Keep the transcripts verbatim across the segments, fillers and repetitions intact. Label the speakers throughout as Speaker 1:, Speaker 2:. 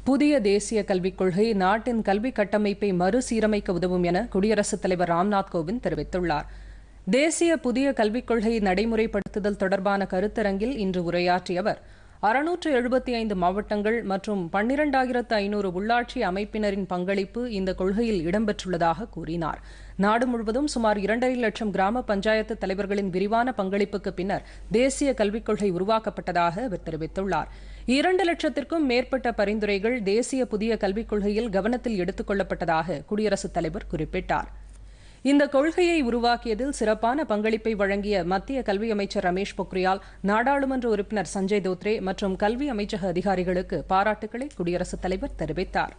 Speaker 1: புதிய தேசிய கல்விக் கொள்கை நாட்டின் கல்வி கட்டமைப்பை மறுசீரமைக்க உதவும் என குடியரசுத் தலைவர் ராம்நாத் கோவிந்த் தெரிவித்துள்ளார். தேசிய புதிய கல்விக் கொள்கை நடைமுறைப்படுத்துதல் தொடர்பான கருத்தரங்கில் இன்று உரையாற்றிய அவர், அறுநூற்று எழுபத்தி ஐந்து மாவட்டங்கள் மற்றும் பன்னிரண்டாயிரத்து ஐநூறு உள்ளாட்சி அமைப்பினரின் பங்களிப்பு இந்த கொள்கையில் இடம்பெற்றுள்ளதாக கூறினார். நாடு முழுவதும் சுமார் இரண்டரை லட்சம் கிராம பஞ்சாயத்து தலைவர்களின் விரிவான பங்களிப்புக்கு பின்னர் தேசிய கல்விக் கொள்கை உருவாக்கப்பட்டதாக அவர் தெரிவித்துள்ளார். இரண்டு லட்சத்திற்கும் மேற்பட்ட பரிந்துரைகள் தேசிய புதிய கல்விக் கொள்கையில் கவனத்தில் எடுத்துக் கொள்ளப்பட்டதாக குடியரசுத் தலைவர் குறிப்பிட்டார். இந்த கொள்கையை உருவாக்கியதில் சிறப்பான பங்களிப்பை வழங்கிய மத்திய கல்வி அமைச்சர் ரமேஷ் பொக்ரியால், நாடாளுமன்ற உறுப்பினர் சஞ்சய் தோத்ரே மற்றும் கல்வி அமைச்சக அதிகாரிகளுக்கு பாராட்டுக்களை குடியரசுத் தலைவர் தெரிவித்தார்.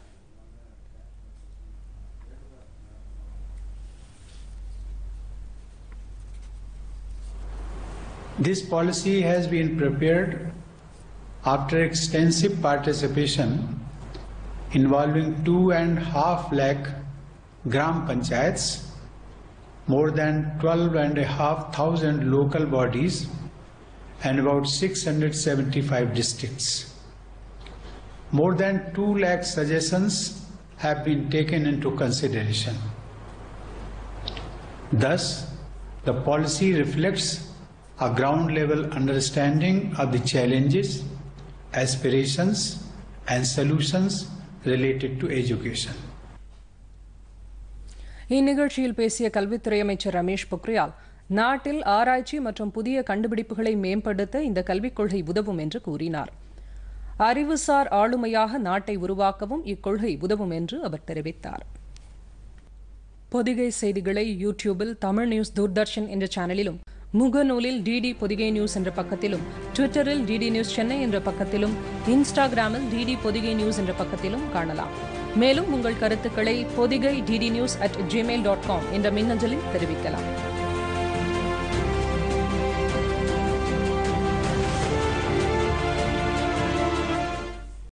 Speaker 2: This policy has been prepared after extensive participation involving two and a half lakh gram panchayats, more than twelve and a half thousand local bodies, and about six hundred seventy-five districts. More than two lakh suggestions have been taken into consideration. Thus, the policy reflects a ground level understanding of the challenges, aspirations, and solutions related to education.
Speaker 1: இந்நிகழ்ச்சியில் பேசிய கல்வித்துறை அமைச்சர் ரமேஷ் பொக்ரியால், நாட்டில் ஆராய்ச்சி மற்றும் புதிய கண்டுபிடிப்புகளை மேம்படுத்த இந்த கல்விக் கொள்கை உதவும் என்று கூறினார். அறிவுசார் ஆளுமையாக நாட்டை உருவாக்கவும் இக்கொள்கை உதவும் என்று அவர் தெரிவித்தார். பொதிகை செய்திகளை யூடியூபில் தமிழ் நியூஸ் தூர்தர்ஷன் என்ற சேனலிலும், முகநூலில் டிடி பொதிகை நியூஸ் என்ற பக்கத்திலும், ட்விட்டரில் டிடி நியூஸ் சென்னை என்ற பக்கத்திலும், இன்ஸ்டாகிராமில் டிடி பொதிகை நியூஸ் என்ற பக்கத்திலும் காணலாம். மேலும் உங்கள் கருத்துக்களை Podhigai DD news at Gmail dot com என்ற மின்னஞ்சலில் தெரிவிக்கலாம்.